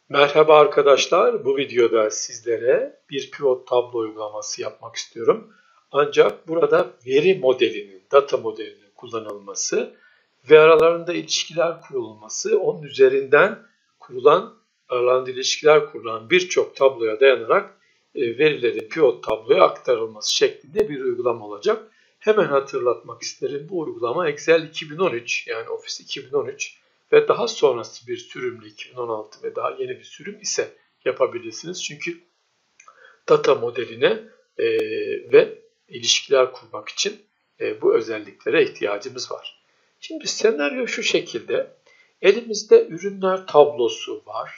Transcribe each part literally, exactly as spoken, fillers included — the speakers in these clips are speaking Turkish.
Merhaba arkadaşlar, bu videoda sizlere bir pivot tablo uygulaması yapmak istiyorum. Ancak burada veri modelinin, data modelinin kullanılması ve aralarında ilişkiler kurulması, onun üzerinden kurulan, aralarında ilişkiler kurulan birçok tabloya dayanarak verilerin pivot tabloya aktarılması şeklinde bir uygulama olacak. Hemen hatırlatmak isterim, bu uygulama Excel iki bin on üç yani Office iki bin on üç ve daha sonrası bir sürümlü iki bin on altı ve daha yeni bir sürüm ise yapabilirsiniz. Çünkü data modeline e, ve ilişkiler kurmak için e, bu özelliklere ihtiyacımız var. Şimdi senaryo şu şekilde. Elimizde ürünler tablosu var.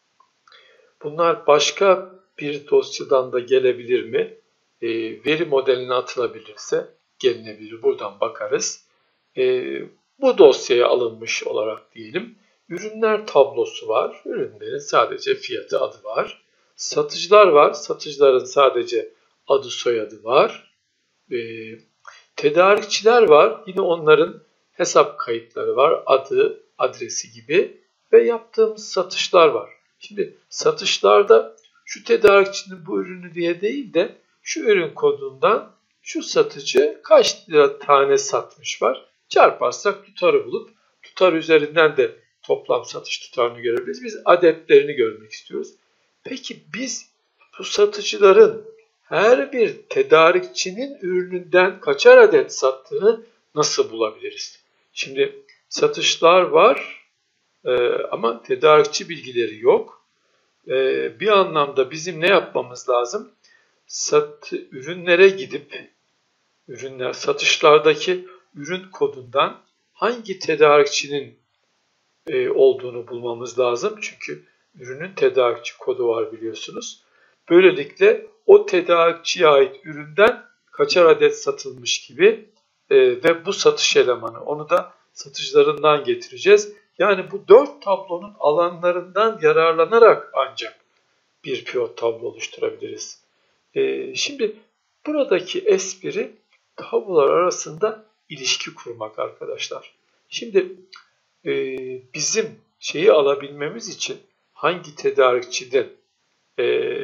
Bunlar başka bir dosyadan da gelebilir mi? E, veri modeline atılabilirse gelinebilir. Buradan bakarız. E, bu dosyaya alınmış olarak diyelim. Ürünler tablosu var. Ürünlerin sadece fiyatı, adı var. Satıcılar var. Satıcıların sadece adı, soyadı var. E, tedarikçiler var. Yine onların hesap kayıtları var. Adı, adresi gibi. Ve yaptığımız satışlar var. Şimdi satışlarda şu tedarikçinin bu ürünü diye değil de şu ürün kodundan şu satıcı kaç lira tane satmış var. Çarparsak tutarı bulup tutar üzerinden de toplam satış tutarını görebiliriz. Biz adetlerini görmek istiyoruz. Peki biz bu satıcıların her bir tedarikçinin ürününden kaçar adet sattığını nasıl bulabiliriz? Şimdi satışlar var e, ama tedarikçi bilgileri yok. E, bir anlamda bizim ne yapmamız lazım? Sat, ürünlere gidip ürünler satışlardaki ürün kodundan hangi tedarikçinin e, olduğunu bulmamız lazım. Çünkü ürünün tedarikçi kodu var biliyorsunuz. Böylelikle o tedarikçiye ait üründen kaçar adet satılmış gibi e, ve bu satış elemanı, onu da satıcılarından getireceğiz. Yani bu dört tablonun alanlarından yararlanarak ancak bir pivot tablo oluşturabiliriz. E, şimdi buradaki espri tablolar arasında ilişki kurmak arkadaşlar. Şimdi e, bizim şeyi alabilmemiz için hangi tedarikçiden e,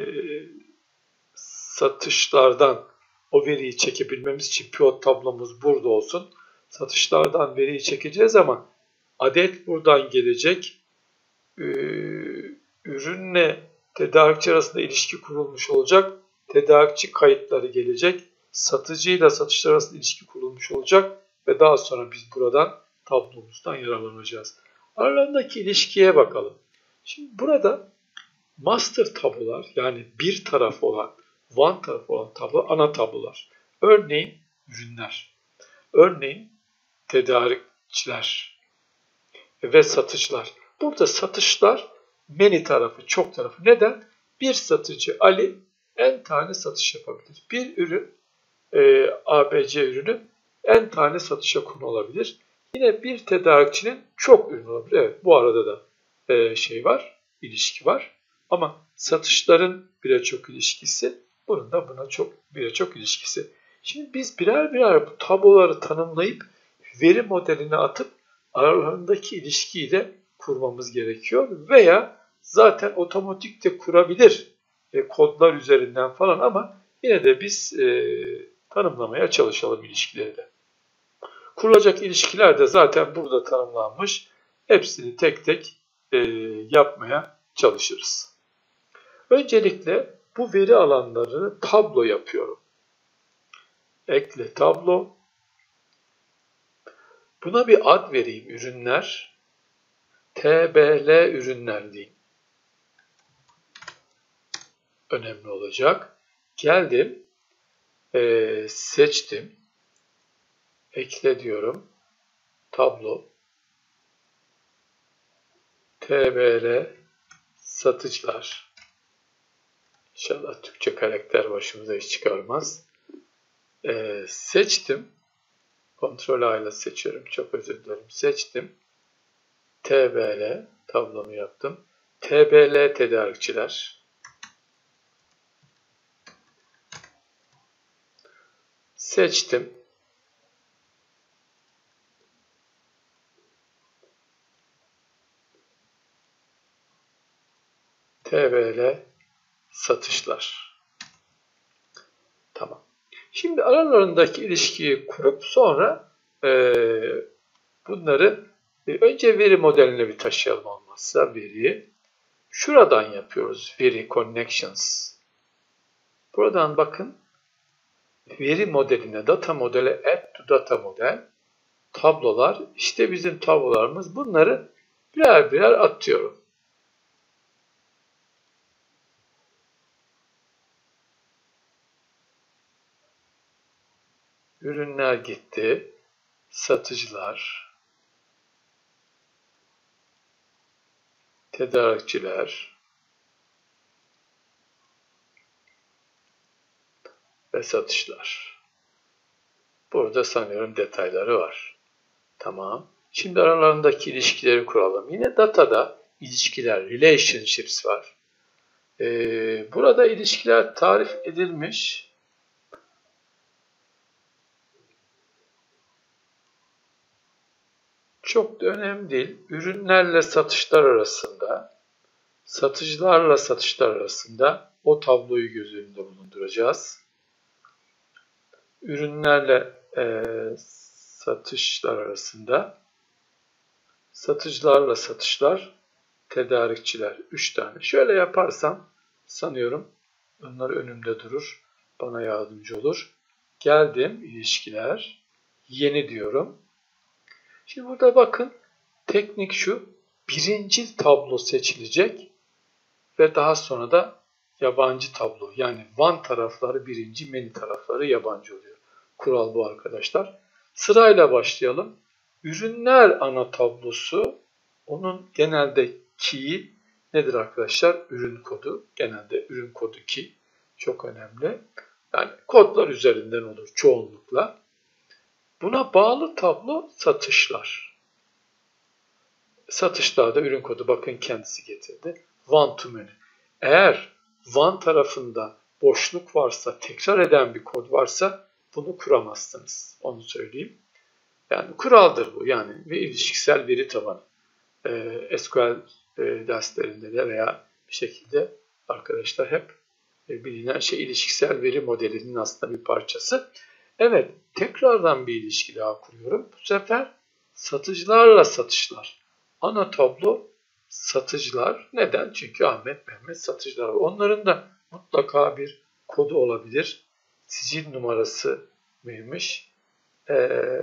satışlardan o veriyi çekebilmemiz için pivot tablomuz burada olsun. Satışlardan veriyi çekeceğiz ama adet buradan gelecek. E, ürünle tedarikçi arasında ilişki kurulmuş olacak. Tedarikçi kayıtları gelecek. Satıcıyla satışlar arasında ilişki kurulmuş olacak ve daha sonra biz buradan tablomuzdan yararlanacağız. Aralarındaki ilişkiye bakalım. Şimdi burada master tablolar yani bir tarafı olan, one tarafı olan tablo ana tablolar. Örneğin ürünler, örneğin tedarikçiler ve satıcılar. Burada satışlar many tarafı, çok tarafı. Neden? Bir satıcı Ali n tane satış yapabilir. Bir ürün, e, A B C ürünü n tane satışa konu olabilir. Yine bir tedarikçinin çok ürün olabilir. Evet, bu arada da e, şey var, ilişki var. Ama satışların bire çok ilişkisi, bunun da buna çok bire çok ilişkisi. Şimdi biz birer birer bu tabloları tanımlayıp veri modeline atıp aralarındaki ilişkiyi de kurmamız gerekiyor. Veya zaten otomatik de kurabilir e, kodlar üzerinden falan ama yine de biz e, tanımlamaya çalışalım ilişkileri de. Kurulacak ilişkiler de zaten burada tanımlanmış. Hepsini tek tek e, yapmaya çalışırız. Öncelikle bu veri alanlarını tablo yapıyorum. Ekle tablo. Buna bir ad vereyim. Ürünler. T B L ürünler diyeyim. Önemli olacak. Geldim. E, seçtim. Ekle diyorum. Tablo. T B L satıcılar. İnşallah Türkçe karakter başımıza hiç çıkarmaz. Ee, seçtim. Ctrl A ile seçiyorum. Çok özür dilerim. Seçtim. T B L tablomu yaptım. T B L tedarikçiler. Seçtim. T B L satışlar. Tamam. Şimdi aralarındaki ilişkiyi kurup sonra e, bunları e, önce veri modeline bir taşıyalım olmazsa veriyi. Şuradan yapıyoruz. Veri connections. Buradan bakın. Veri modeline, data modele, add to data model, tablolar. İşte bizim tablolarımız. Bunları birer birer atıyorum. Ürünler gitti. Satıcılar. Tedarikçiler. Ve satışlar. Burada sanıyorum detayları var. Tamam. Şimdi aralarındaki ilişkileri kuralım. Yine datada ilişkiler, relationships var. Ee, burada ilişkiler tarif edilmiş. Çok da önemli değil. Ürünlerle satışlar arasında, satıcılarla satışlar arasında o tabloyu göz önünde bulunduracağız. Ürünlerle e, satışlar arasında, satıcılarla satışlar, tedarikçiler. Üç tane. Şöyle yaparsam sanıyorum bunlar önümde durur. Bana yardımcı olur. Geldim ilişkiler. Yeni diyorum. Şimdi burada bakın teknik şu. Birinci tablo seçilecek ve daha sonra da yabancı tablo. Yani one tarafları birinci, many tarafları yabancı oluyor. Kural bu arkadaşlar. Sırayla başlayalım. Ürünler ana tablosu. Onun genelde key'i nedir arkadaşlar? Ürün kodu. Genelde ürün kodu key. Çok önemli. Yani kodlar üzerinden olur çoğunlukla. Buna bağlı tablo satışlar. Satışlarda ürün kodu bakın kendisi getirdi. One to many. Eğer one tarafında boşluk varsa, tekrar eden bir kod varsa bunu kuramazsınız. Onu söyleyeyim. Yani kuraldır bu. Yani ve ilişkisel veri tabanı. Ee, S Q L e, derslerinde de veya bir şekilde arkadaşlar hep e, bilinen şey ilişkisel veri modelinin aslında bir parçası. Evet, tekrardan bir ilişki daha kuruyorum. Bu sefer satıcılarla satışlar. Ana tablo satıcılar. Neden? Çünkü Ahmet, Mehmet satıcılar var. Onların da mutlaka bir kodu olabilir. Sicil numarası mıymış? Ee,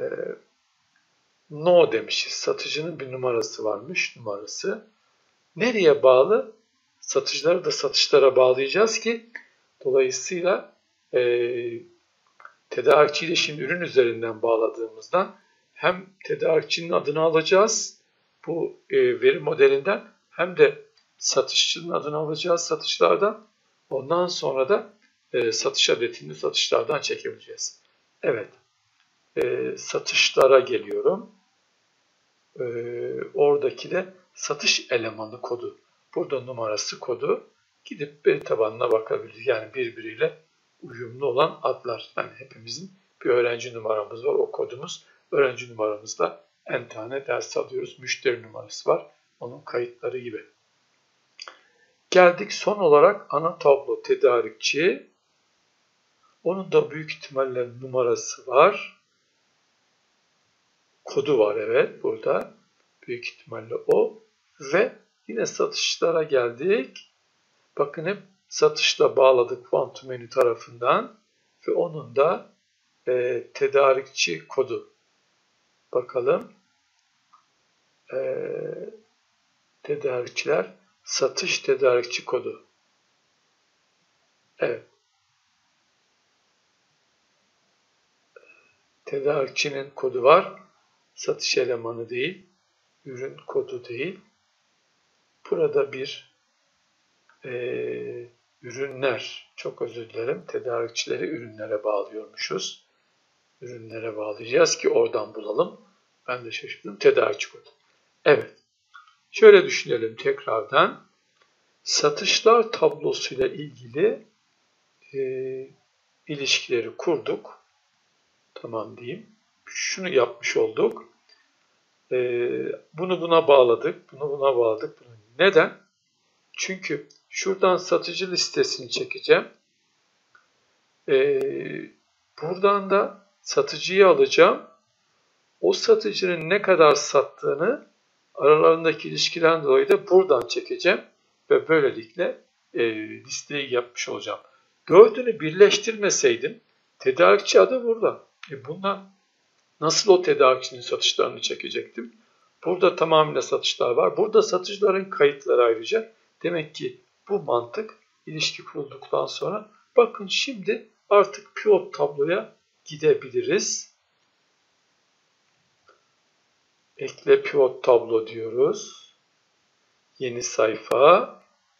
no demişiz. Satıcının bir numarası varmış. Numarası. Nereye bağlı? Satıcıları da satışlara bağlayacağız ki dolayısıyla e, tedarikçiyle şimdi ürün üzerinden bağladığımızdan hem tedarikçinin adını alacağız bu e, veri modelinden hem de satışçının adını alacağız satışlardan. Ondan sonra da e, satış adetini satışlardan çekebileceğiz. Evet. E, satışlara geliyorum. E, oradaki de satış elemanı kodu. Burada numarası kodu. Gidip veri tabanına bakabiliriz. Yani birbiriyle uyumlu olan adlar. Yani hepimizin bir öğrenci numaramız var. O kodumuz. Öğrenci numaramızda en tane ders alıyoruz. Müşteri numarası var. Onun kayıtları gibi. Geldik son olarak ana tablo tedarikçi. Onun da büyük ihtimalle numarası var. Kodu var evet burada. Büyük ihtimalle o. Ve yine satışlara geldik. Bakın hep satışla bağladık one to many tarafından. Ve onun da e, tedarikçi kodu. Bakalım. E, tedarikçiler. Satış tedarikçi kodu. Evet. Tedarikçinin kodu var. Satış elemanı değil. Ürün kodu değil. Burada bir e, ürünler, çok özür dilerim, tedarikçileri ürünlere bağlıyormuşuz. Ürünlere bağlayacağız ki oradan bulalım. Ben de şaşırdım. Tedarikçi kodu. Evet. Şöyle düşünelim tekrardan. Satışlar tablosuyla ilgili e, ilişkileri kurduk. Tamam diyeyim. Şunu yapmış olduk. E, bunu buna bağladık. Bunu buna bağladık. Bunu. Neden? Çünkü Şuradan satıcı listesini çekeceğim. Ee, buradan da satıcıyı alacağım. O satıcının ne kadar sattığını aralarındaki ilişkiden dolayı da buradan çekeceğim. Ve böylelikle e, listeyi yapmış olacağım. Dördünü birleştirmeseydim tedarikçi adı burada. E bundan nasıl o tedarikçinin satışlarını çekecektim? Burada tamamıyla satışlar var. Burada satıcıların kayıtları ayrıca. Demek ki bu mantık ilişki kurulduktan sonra bakın şimdi artık pivot tabloya gidebiliriz. Ekle pivot tablo diyoruz. Yeni sayfa.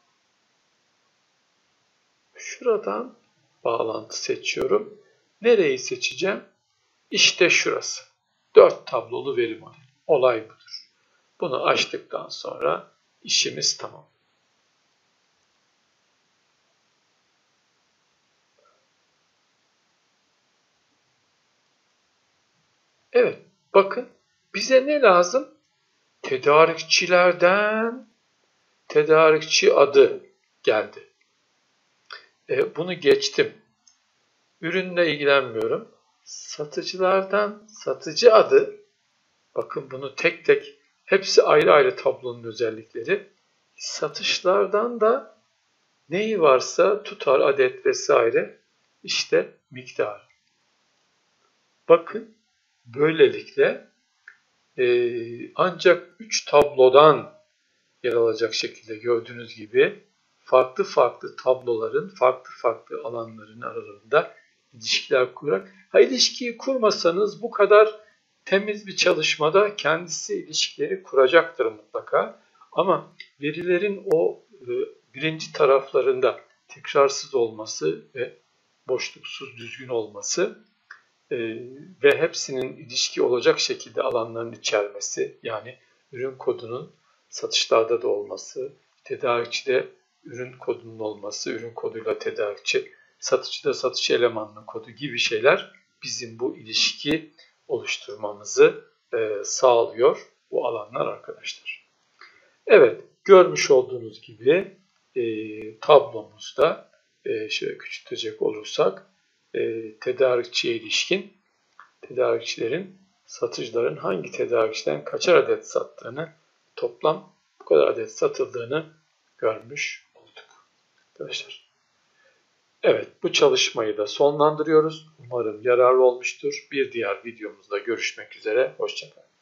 Şuradan bağlantı seçiyorum. Nereyi seçeceğim? İşte şurası. Dört tablolu veri modeli. Olay budur. Bunu açtıktan sonra işimiz tamam. Evet, bakın bize ne lazım? Tedarikçilerden tedarikçi adı geldi. E, bunu geçtim. Ürünle ilgilenmiyorum. Satıcılardan satıcı adı, bakın bunu tek tek, hepsi ayrı ayrı tablonun özellikleri. Satışlardan da neyi varsa tutar, adet vesaire, işte miktar. Bakın böylelikle e, ancak üç tablodan yer alacak şekilde gördüğünüz gibi farklı farklı tabloların farklı farklı alanların aralarında ilişkiler kurarak, ha ilişkiyi kurmasanız bu kadar temiz bir çalışmada kendisi ilişkileri kuracaktır mutlaka. Ama verilerin o e, birinci taraflarında tekrarsız olması ve boşluksuz düzgün olması e, ve hepsinin ilişki olacak şekilde alanların içermesi, yani ürün kodunun satışlarda da olması, tedarikçide ürün kodunun olması, ürün koduyla tedarikçi, satıcıda satış elemanının kodu gibi şeyler bizim bu ilişki oluşturmamızı e, sağlıyor bu alanlar arkadaşlar. Evet, görmüş olduğunuz gibi e, tablomuzda e, şöyle küçültecek olursak e, tedarikçiye ilişkin tedarikçilerin, satıcıların hangi tedarikçiden kaçar adet sattığını, toplam bu kadar adet satıldığını görmüş olduk arkadaşlar. Evet, bu çalışmayı da sonlandırıyoruz. Umarım yararlı olmuştur. Bir diğer videomuzda görüşmek üzere. Hoşça kalın.